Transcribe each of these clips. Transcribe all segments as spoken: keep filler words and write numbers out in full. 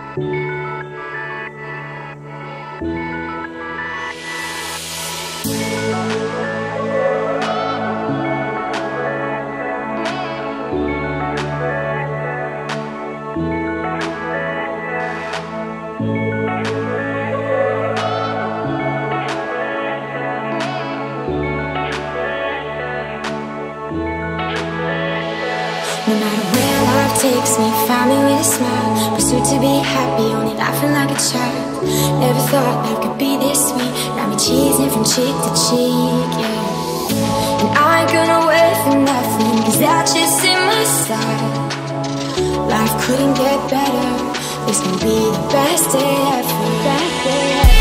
No matter where life takes me, find me with a smile. Pursuit to be happy, only laughing like a child. Never thought life could be this sweet. Got me cheesing from cheek to cheek, yeah. And I ain't gonna wait for nothing, cause that's just in my style. Life couldn't get better. This can be the best day ever. Best day ever.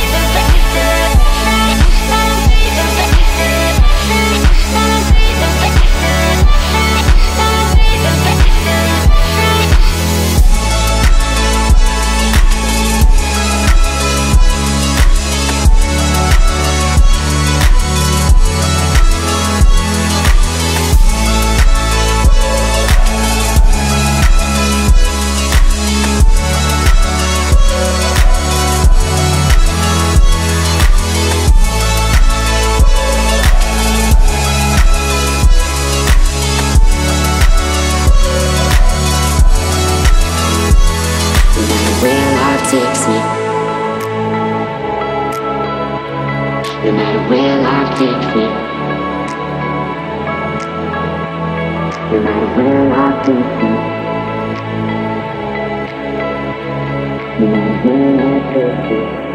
Takes me. No matter where life takes me. No matter where life takes me. No matter where life takes me.